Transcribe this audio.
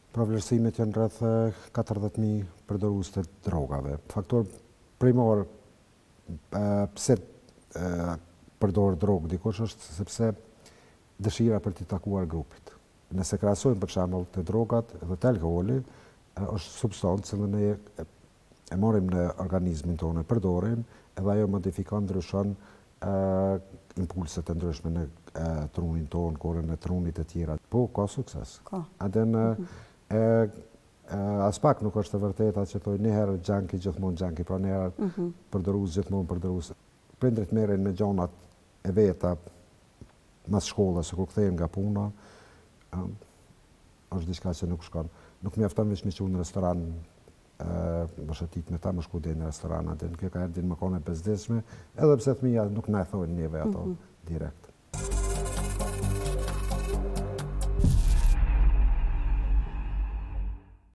Pra vlerësimet janë rreth 40.000 përdorues të drogave. Faktor primor pse përdor drogë dikush është sepse dëshira për të takuar grupit. Nëse krahasojmë për shembull të drogat dhe të alkooli, është substancë që ne e marrim në organizmin tonë, e përdorim, edhe ajo modifikon, ndryshon impulset e ndryshme në trunin tonë, kurrën e trunit e tjera. Po, ka sukses. Adën as pak nuk është e vërteta që thoj një herë xhanki gjithmonë xhanki, pra një herë përdorues gjithmonë përdorues. Prindrit merren me gjonat e veta mas shkollës, kur kthehen nga puna, është diçka që nuk shkon. Nuk mjafton veç me qenë në restoran, më shëtit me ta më shku dhe në restoran, atë kjo ka erdin më kone bezdeshme, edhe pse fëmija nuk na e thonë njëve ato direkt.